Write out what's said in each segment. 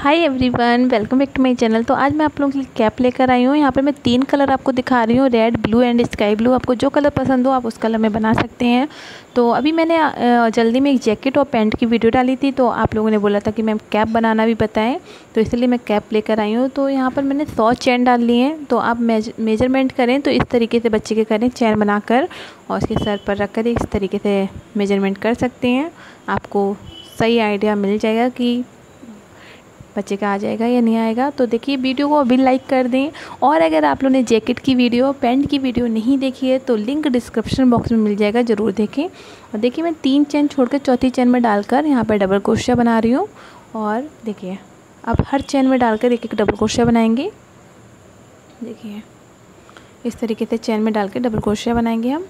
Hi everyone, welcome back to my channel. तो आज मैं आप लोगों के लिए कैप लेकर आई हूँ। यहाँ पर मैं 3 कलर आपको दिखा रही हूँ, red, blue and sky blue. आपको जो कलर पसंद हो आप उस कलर में बना सकते हैं। तो अभी मैंने जल्दी में एक जैकेट और पैंट की वीडियो डाली थी, तो आप लोगों ने बोला था कि मैम कैप बनाना भी बताएं, तो इसलिए मैं कैप लेकर आई हूँ। तो यहाँ पर मैंने 100 चैन डाल ली हैं। तो आप मेजरमेंट करें तो इस तरीके से बच्चे के करें, चैन बनाकर और उसके सर पर रख कर इस तरीके से मेजरमेंट कर सकते हैं। आपको सही आइडिया मिल जाएगा कि बच्चे का आ जाएगा या नहीं आएगा। तो देखिए, वीडियो को अभी लाइक कर दें। और अगर आप लोगों ने जैकेट की वीडियो, पैंट की वीडियो नहीं देखी है तो लिंक डिस्क्रिप्शन बॉक्स में मिल जाएगा, ज़रूर देखें। और देखिए, मैं 3 चैन छोड़कर चौथी चैन में डालकर यहाँ पर डबल क्रोशिया बना रही हूँ। और देखिए, अब हर चैन में डालकर एक एक डबल क्रोशिया बनाएंगे। देखिए, इस तरीके से चैन में डाल के डबल क्रोशिया बनाएंगे हम।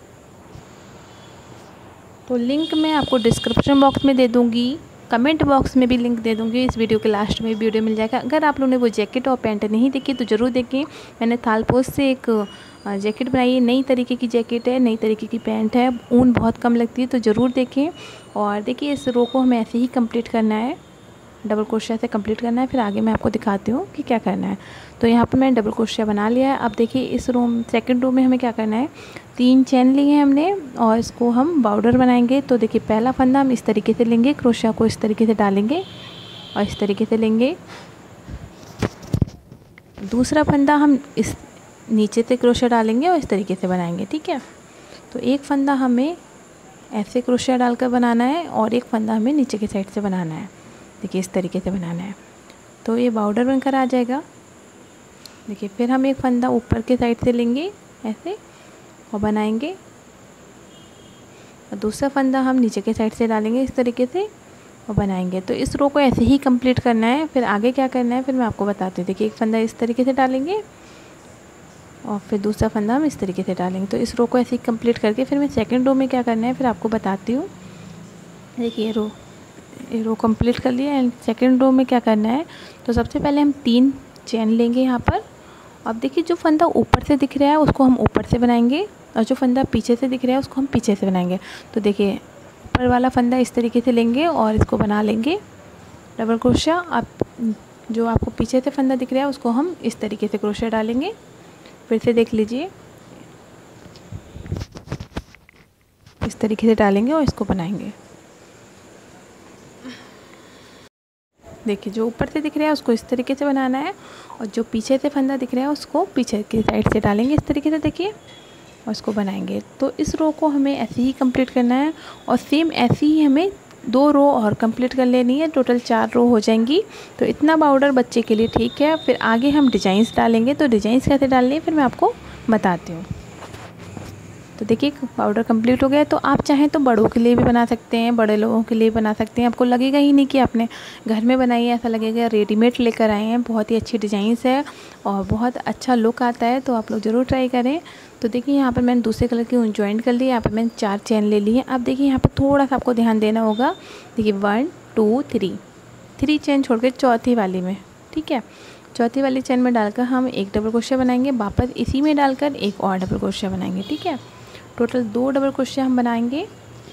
तो लिंक मैं आपको डिस्क्रिप्शन बॉक्स में दे दूँगी, कमेंट बॉक्स में भी लिंक दे दूँगी। इस वीडियो के लास्ट में वीडियो मिल जाएगा। अगर आप लोगों ने वो जैकेट और पैंट नहीं देखी तो ज़रूर देखें। मैंने थालपोश से एक जैकेट बनाई है, नई तरीके की जैकेट है, नई तरीके की पैंट है, ऊन बहुत कम लगती है, तो ज़रूर देखें। और देखिए, इस रो को हमें ऐसे ही कंप्लीट करना है, डबल क्रोशिया से कंप्लीट करना है। फिर आगे मैं आपको दिखाती हूँ कि क्या करना है। तो यहाँ पर मैंने डबल क्रोशिया बना लिया है। अब देखिए, इस रो सेकंड रो में हमें क्या करना है, 3 चैन लिए हैं हमने और इसको हम बॉर्डर बनाएंगे। तो देखिए, पहला फंदा हम इस तरीके से लेंगे, क्रोशिया को इस तरीके से डालेंगे और इस तरीके से लेंगे। दूसरा फंदा हम इस नीचे से क्रोशिया डालेंगे और इस तरीके से बनाएंगे, ठीक है। तो एक फंदा हमें ऐसे क्रोशिया डालकर बनाना है और एक फंदा हमें नीचे की साइड से बनाना है। देखिए, इस तरीके से बनाना है, तो ये बॉर्डर बनकर आ जाएगा। देखिए, फिर हम एक फंदा ऊपर के साइड से लेंगे ऐसे और बनाएंगे, और दूसरा फंदा हम नीचे के साइड से डालेंगे इस तरीके से और बनाएंगे। तो इस रो को ऐसे ही कंप्लीट करना है। फिर आगे क्या करना है फिर मैं आपको बताती हूँ। देखिए, एक फंदा इस तरीके से डालेंगे और फिर दूसरा फंदा हम इस तरीके से डालेंगे। तो इस रो को ऐसे ही कंप्लीट करके फिर मैं सेकंड रो में क्या करना है फिर आपको बताती हूँ। देखिए, ये रो कंप्लीट कर लिया एंड सेकंड रो में क्या करना है। तो सबसे पहले हम 3 चैन लेंगे यहाँ पर। अब देखिए, जो फंदा ऊपर से दिख रहा है उसको हम ऊपर से बनाएंगे और जो फंदा पीछे से दिख रहा है उसको हम पीछे से बनाएंगे। तो देखिए, ऊपर वाला फंदा इस तरीके से लेंगे और इसको बना लेंगे डबल क्रोशिया। अब जो आपको पीछे से फंदा दिख रहा है उसको हम इस तरीके से क्रोशिया डालेंगे। फिर से देख लीजिए, इस तरीके से डालेंगे और इसको बनाएंगे। देखिए, जो ऊपर से दिख रहा है उसको इस तरीके से बनाना है और जो पीछे से फंदा दिख रहा है उसको पीछे की साइड से डालेंगे इस तरीके से, देखिए, और इसको बनाएंगे। तो इस रो को हमें ऐसे ही कंप्लीट करना है और सेम ऐसे ही हमें 2 रो और कंप्लीट कर लेनी है। टोटल 4 रो हो जाएंगी। तो इतना बॉर्डर बच्चे के लिए ठीक है। फिर आगे हम डिजाइंस डालेंगे। तो डिजाइंस कैसे डालनी है फिर मैं आपको बताती हूँ। तो देखिए, पाउडर कंप्लीट हो गया। तो आप चाहें तो बड़ों के लिए भी बना सकते हैं, बड़े लोगों के लिए बना सकते हैं। आपको लगेगा ही नहीं कि आपने घर में बनाई है, ऐसा लगेगा रेडीमेड लेकर आए हैं। बहुत ही अच्छी डिज़ाइंस है और बहुत अच्छा लुक आता है, तो आप लोग ज़रूर ट्राई करें। तो देखिए, यहाँ पर मैंने दूसरे कलर की ज्वाइन कर ली। यहाँ पर मैंने 4 चैन ले ली है। अब देखिए, यहाँ पर थोड़ा सा आपको ध्यान देना होगा। देखिए, 1 2 3 चैन छोड़ के चौथी वाली में, ठीक है, चौथी वाली चैन में डालकर हम एक डबल क्रोशिया बनाएंगे। वापस इसी में डालकर एक और डबल क्रोशिया बनाएंगे, ठीक है। टोटल 2 डबल क्रोशिया हम बनाएंगे।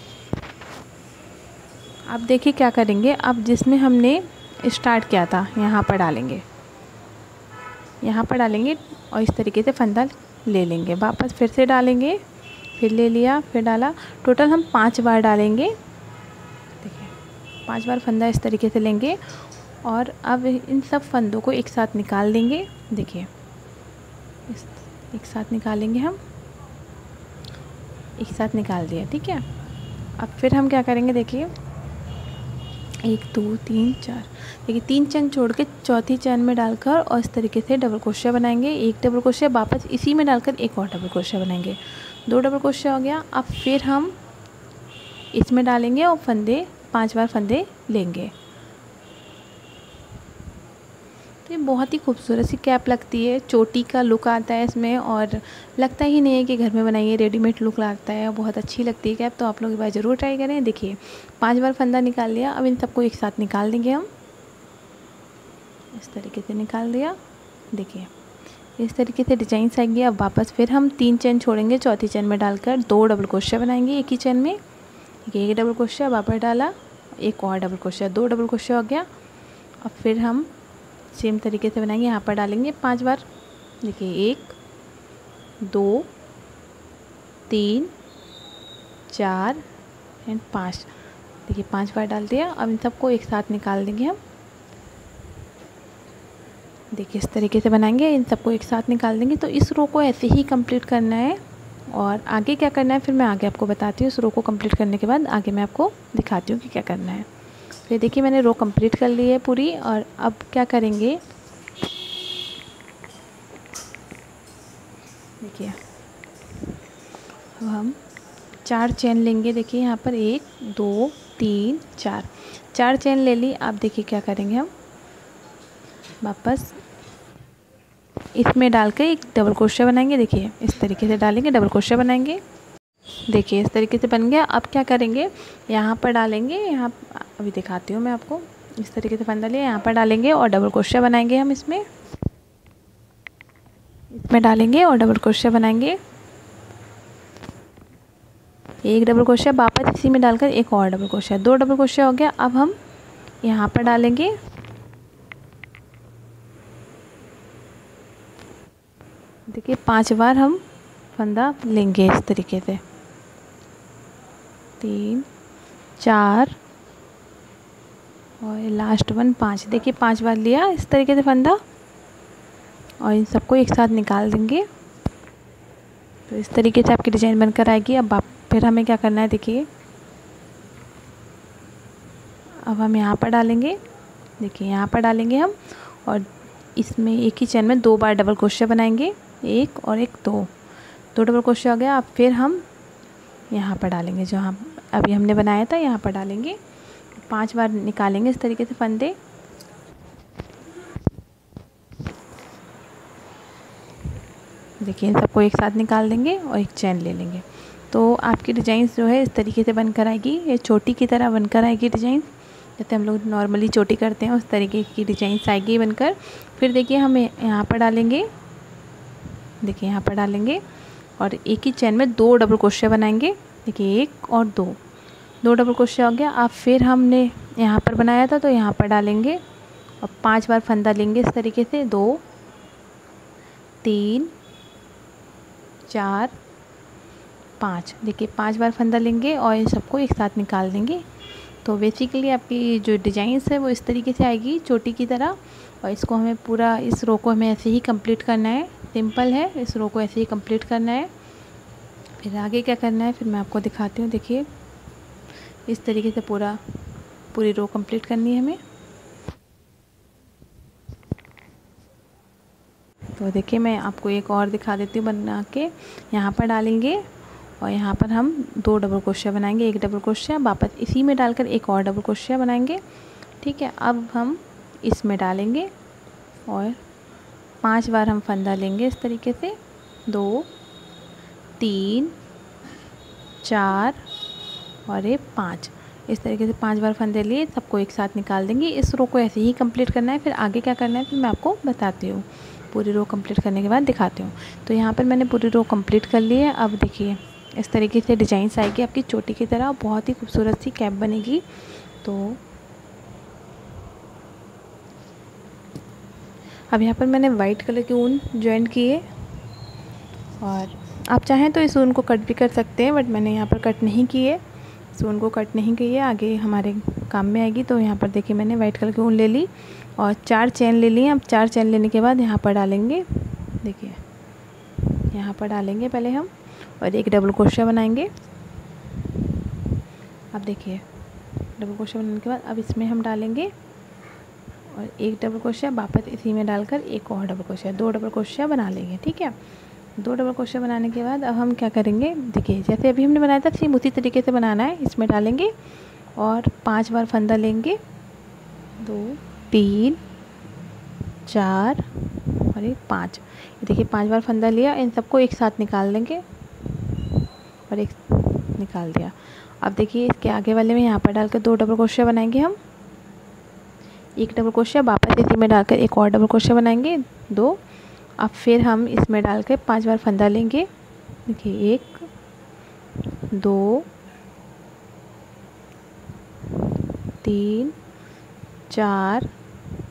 अब देखिए क्या करेंगे, अब जिसमें हमने स्टार्ट किया था यहाँ पर डालेंगे, यहाँ पर डालेंगे और इस तरीके से फंदा ले लेंगे। वापस फिर से डालेंगे, फिर ले लिया, फिर डाला। टोटल हम 5 बार डालेंगे। देखिए, 5 बार फंदा इस तरीके से लेंगे और अब इन सब फंदों को एक साथ निकाल देंगे। देखिए, एक साथ निकालेंगे, हम एक साथ निकाल दिया, ठीक है। अब फिर हम क्या करेंगे, देखिए, 1 2 3 4, देखिए 3 चैन छोड़ के चौथी चैन में डालकर और इस तरीके से डबल क्रोशिया बनाएंगे। एक डबल क्रोशिया वापस इसी में डालकर एक और डबल क्रोशिया बनाएंगे। 2 डबल क्रोशिया हो गया। अब फिर हम इसमें डालेंगे और फंदे 5 बार फंदे लेंगे। तो ये बहुत ही खूबसूरत सी कैप लगती है, चोटी का लुक आता है इसमें और लगता ही नहीं है कि घर में बनाइए, रेडीमेड लुक लगता है, बहुत अच्छी लगती है कैप। तो आप लोग एक बार ज़रूर ट्राई करें। देखिए, 5 बार फंदा निकाल लिया। अब इन सबको एक साथ निकाल देंगे हम, इस तरीके से निकाल दिया। देखिए, इस तरीके से डिजाइन आएंगे। अब वापस फिर हम 3 चैन छोड़ेंगे, चौथी चैन में डालकर 2 डबल क्रोशिया बनाएंगे एक ही चैन में। एक डबल क्रोशिया वापस डाला, एक और डबल क्रोशिया, 2 डबल क्रोशिया हो गया। अब फिर हम सेम तरीके से बनाएंगे। यहाँ पर डालेंगे 5 बार। देखिए 1 2 3 4 एंड 5। देखिए 5 बार डाल दिया। अब इन सबको एक साथ निकाल देंगे हम। देखिए इस तरीके से बनाएंगे, इन सबको एक साथ निकाल देंगे। तो इस रो को ऐसे ही कंप्लीट करना है और आगे क्या करना है फिर मैं आगे आपको बताती हूँ। इस रो को कंप्लीट करने के बाद आगे मैं आपको दिखाती हूँ कि क्या करना है। फिर देखिए मैंने रो कंप्लीट कर ली है पूरी। और अब क्या करेंगे, देखिए अब हम 4 चेन लेंगे। देखिए यहाँ पर 1 2 3 4 चेन ले ली। अब देखिए क्या करेंगे, हम वापस इसमें डालकर एक डबल क्रोशा बनाएंगे। देखिए इस तरीके से डालेंगे, डबल क्रोशा बनाएंगे। देखिए इस तरीके से बन गया। अब क्या करेंगे, यहाँ पर डालेंगे, यहाँ अभी दिखाती हूँ मैं आपको। इस तरीके से फंदा लिया, यहाँ पर डालेंगे और डबल क्रोशा बनाएंगे। हम इसमें डालेंगे और डबल क्रोशा बनाएंगे। एक डबल क्रोशा, वापस इसी में डालकर एक और डबल क्रोशा, 2 डबल क्रोशा हो गया। अब हम यहाँ पर डालेंगे, देखिए 5 बार हम फंदा लेंगे इस तरीके से। 3 4 और लास्ट 1 5। देखिए 5 बार लिया इस तरीके से फंदा और इन सबको एक साथ निकाल देंगे। तो इस तरीके से आपकी डिज़ाइन बनकर आएगी। अब फिर हमें क्या करना है, देखिए अब हम यहाँ पर डालेंगे। देखिए यहाँ पर डालेंगे हम और इसमें एक ही चेन में 2 बार डबल क्रोशा बनाएंगे। 1 और 1 2 डबल क्रोशा हो गया। अब फिर हम यहाँ पर डालेंगे, जो हम अभी हमने बनाया था यहाँ पर डालेंगे। 5 बार निकालेंगे इस तरीके से फंदे। देखिए इन सबको एक साथ निकाल देंगे और एक चेन ले लेंगे। तो आपकी डिज़ाइन जो है इस तरीके से बनकर आएगी। ये चोटी की तरह बनकर आएगी डिज़ाइन, जैसे हम लोग नॉर्मली चोटी करते हैं उस तरीके की डिज़ाइन आएगी बनकर। फिर देखिए हम यहाँ पर डालेंगे, देखिए यहाँ पर डालेंगे और एक ही चेन में 2 डबल क्रोशा बनाएंगे। देखिए 1 और 2 डबल क्रोशा हो गया। अब फिर हमने यहाँ पर बनाया था तो यहाँ पर डालेंगे और 5 बार फंदा लेंगे इस तरीके से। 2 3 4 5। देखिए 5 बार फंदा लेंगे और इन सबको एक साथ निकाल देंगे। तो बेसिकली आपकी जो डिज़ाइंस है वो इस तरीके से आएगी चोटी की तरह। और इसको हमें पूरा, इस रो को हमें ऐसे ही कंप्लीट करना है। सिंपल है, इस रो को ऐसे ही कंप्लीट करना है। फिर आगे क्या करना है फिर मैं आपको दिखाती हूँ। देखिए इस तरीके से पूरी रो कंप्लीट करनी है हमें। तो देखिए मैं आपको एक और दिखा देती हूँ बना के। यहाँ पर डालेंगे और यहाँ पर हम 2 डबल क्रोशा बनाएंगे। 1 डबल क्रोशा, वापस इसी में डालकर एक और डबल क्रोशा बनाएंगे। ठीक है, अब हम इसमें डालेंगे और 5 बार हम फंदा लेंगे इस तरीके से। 2 3 4 और ये 5। इस तरीके से 5 बार फंदे लिए, सबको एक साथ निकाल देंगे। इस रो को ऐसे ही कंप्लीट करना है। फिर आगे क्या करना है फिर मैं आपको बताती हूँ। पूरी रो कंप्लीट करने के बाद दिखाती हूँ। तो यहाँ पर मैंने पूरी रो कंप्लीट कर ली है। अब देखिए इस तरीके से डिज़ाइंस आएगी आपकी चोटी की तरह, बहुत ही खूबसूरत सी कैप बनेगी। तो अब यहाँ पर मैंने वाइट कलर की ऊन जॉइंट की है और आप चाहें तो इस ऊन को कट भी कर सकते हैं, बट मैंने यहाँ पर कट नहीं की है। इस ऊन को कट नहीं की है, आगे हमारे काम में आएगी। तो यहाँ पर देखिए मैंने वाइट कलर की ऊन ले ली और 4 चेन ले ली। अब 4 चेन लेने के बाद यहाँ पर डालेंगे। देखिए यहाँ पर डालेंगे पहले हम और एक डबल क्रोशा बनाएंगे। अब देखिए डबल क्रोशा बनाने के बाद अब इसमें हम डालेंगे और एक डबल क्रोशा, वापस इसी में डालकर एक और डबल क्रोशा, 2 डबल क्रोशा बना लेंगे। ठीक है, 2 डबल क्रोशा बनाने के बाद अब हम क्या करेंगे, देखिए जैसे अभी हमने बनाया था सेम उसी तरीके से बनाना है। इसमें डालेंगे और 5 बार फंदा लेंगे। 2 3 4 और एक 5। देखिए 5 बार फंदा लिया, इन सबको एक साथ निकाल देंगे और एक निकाल दिया। अब देखिए इसके आगे वाले में यहाँ पर डालकर 2 डबल क्रोशा बनाएंगे हम। एक डबल क्रोशा, वापस इसी में डालकर एक और डबल क्रोशा बनाएंगे 2। अब फिर हम इसमें डालकर 5 बार फंदा लेंगे। देखिए 1 2 3 4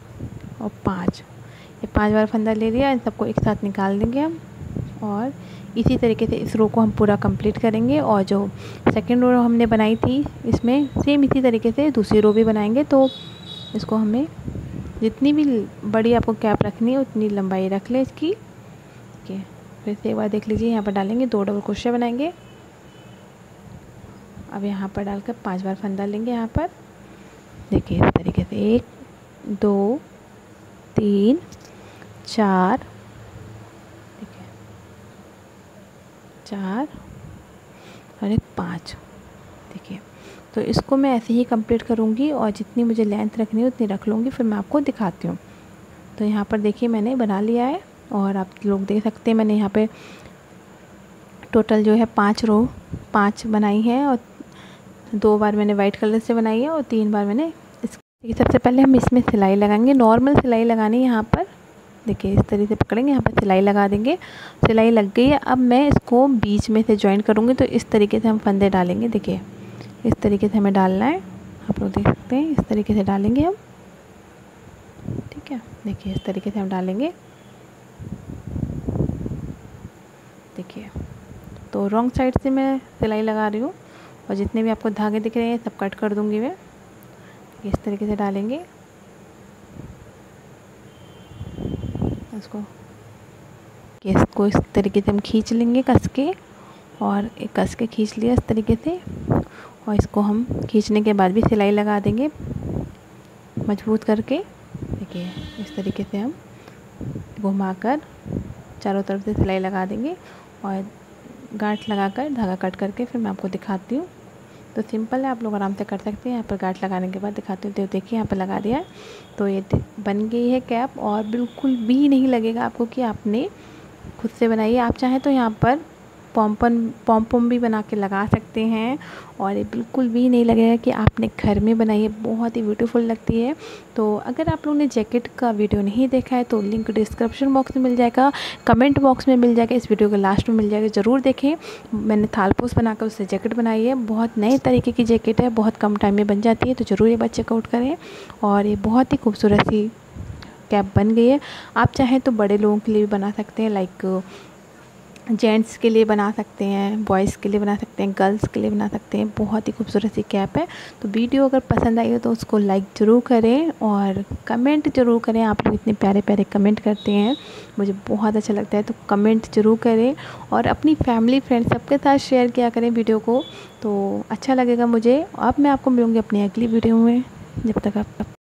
5। ये 5 बार फंदा ले लिया, इन सबको एक साथ निकाल देंगे हम। और इसी तरीके से इस रो को हम पूरा कंप्लीट करेंगे। और जो सेकंड रो हमने बनाई थी इसमें सेम इसी तरीके से दूसरी रो भी बनाएंगे। तो इसको हमें जितनी भी बड़ी आपको कैप रखनी है उतनी लंबाई रख लें इसकी। ठीक है, फिर से एक बार देख लीजिए, यहाँ पर डालेंगे 2 डबल क्रोशिया बनाएंगे। अब यहाँ पर डालकर 5 बार फंदा लेंगे। यहाँ पर देखिए इस तरीके से 1 2 3 4, ठीक है, 4 और 5। देखिए, तो इसको मैं ऐसे ही कंप्लीट करूँगी और जितनी मुझे लेंथ रखनी है उतनी रख लूँगी, फिर मैं आपको दिखाती हूँ। तो यहाँ पर देखिए मैंने बना लिया है और आप लोग देख सकते हैं मैंने यहाँ पे टोटल जो है 5 रो 5 बनाई है और 2 बार मैंने वाइट कलर से बनाई है और 3 बार मैंने सबसे पहले हम इसमें सिलाई लगाएंगे। नॉर्मल सिलाई लगानी है यहाँ पर। देखिए इस तरीके से पकड़ेंगे, यहाँ पर सिलाई लगा देंगे। सिलाई लग गई है। अब मैं इसको बीच में से जॉइन करूँगी, तो इस तरीके से हम फंदे डालेंगे। देखिए इस तरीके से हमें डालना है, आप लोग देख सकते हैं, इस तरीके से डालेंगे हम। ठीक है, देखिए इस तरीके से हम डालेंगे। देखिए तो रॉन्ग साइड से मैं सिलाई लगा रही हूँ और जितने भी आपको धागे दिख रहे हैं सब कट कर दूँगी मैं। इस तरीके से डालेंगे इसको इस तरीके से हम खींच लेंगे कस के, और एक कस के खींच लिया इस तरीके से। और इसको हम खींचने के बाद भी सिलाई लगा देंगे मजबूत करके। देखिए इस तरीके से हम घुमाकर चारों तरफ से सिलाई लगा देंगे और गांठ लगाकर धागा कट करके फिर मैं आपको दिखाती हूँ। तो सिंपल है, आप लोग आराम से कर सकते हैं। यहाँ पर गांठ लगाने के बाद दिखाती हूँ। तो देखिए यहाँ पर लगा दिया है, तो ये बन गई है कैप और बिल्कुल भी नहीं लगेगा आपको कि आपने खुद से बनाई है। आप चाहें तो यहाँ पर पॉम भी बना के लगा सकते हैं और ये बिल्कुल भी नहीं लगेगा कि आपने घर में बनाई है। बहुत ही ब्यूटीफुल लगती है। तो अगर आप लोगों ने जैकेट का वीडियो नहीं देखा है तो लिंक डिस्क्रिप्शन बॉक्स में मिल जाएगा, कमेंट बॉक्स में मिल जाएगा, इस वीडियो के लास्ट में मिल जाएगा, ज़रूर देखें। मैंने थालपोस बनाकर उससे जैकेट बनाई है। बहुत नए तरीके की जैकेट है, बहुत कम टाइम में बन जाती है, तो ज़रूर एक बार चेकआउट करें। और ये बहुत ही खूबसूरत सी कैप बन गई है। आप चाहें तो बड़े लोगों के लिए भी बना सकते हैं, लाइक जेंट्स के लिए बना सकते हैं, बॉयज़ के लिए बना सकते हैं, गर्ल्स के लिए बना सकते हैं। बहुत ही खूबसूरत सी कैप है। तो वीडियो अगर पसंद आई हो तो उसको लाइक ज़रूर करें और कमेंट ज़रूर करें। आप लोग इतने प्यारे प्यारे कमेंट करते हैं, मुझे बहुत अच्छा लगता है। तो कमेंट ज़रूर करें और अपनी फैमिली फ्रेंड सबके साथ शेयर किया करें वीडियो को, तो अच्छा लगेगा मुझे। अब मैं आपको मिलूँगी अपनी अगली वीडियो में। जब तक आप